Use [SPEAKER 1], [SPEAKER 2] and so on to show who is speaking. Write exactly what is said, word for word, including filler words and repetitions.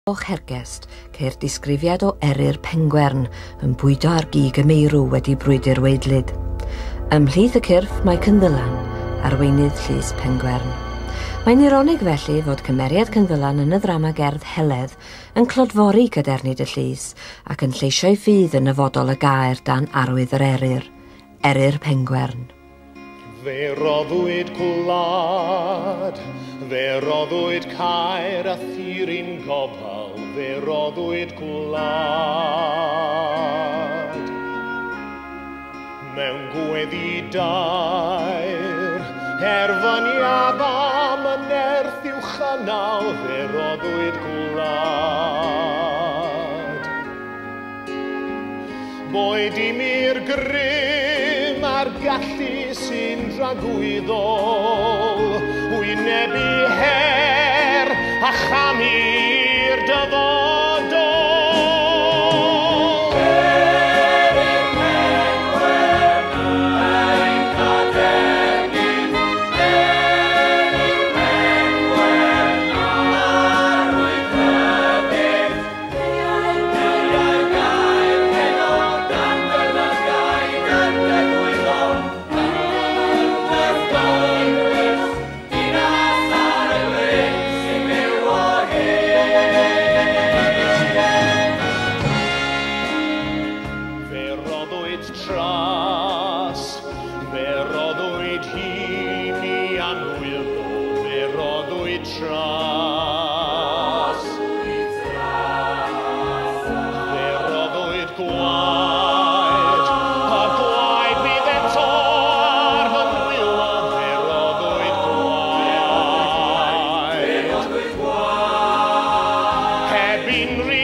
[SPEAKER 1] Hergest, ceir disgrifiad o Eryr Pengwern yn bwydo ar gig y meirw wedi brwydr weidlyd. Ymhlith y cyrff mae Cynddylan, arweinydd llys Pengwern. Mae'n ironig felly fod cymeriad Cynddylan yn y ddrama gerdd Heledd yn clodfori cadernid y llys ac yn lleisio'i ffydd yn nyfodol y gair dan arwydd yr Eryr, Eryr Pengwern.
[SPEAKER 2] Fe roddwyd gwlad, fe roddwyd caer a thiri'n gofal, fe roddwyd gwlad. Mewn gweddi dair, erfyniad am y nerth i'w chynnal, fe roddwyd gwlad. Boed i mi'r grym a'r gallu sy'n dragwyddol, wynebu her a chamu'r dyfodol. Eryr Pengwern, ein cadernydd, Eryr Pengwern, arwydd rydydd. Deiau gair heno, dan bylygau yn egwyddol. Tras, fe roddwyd hini anwyllo, fe roddwyd tras. Fe roddwyd gwaed, a gwaed bydd eto ar fy nwylo, fe roddwyd gwaed. Heb unrhyw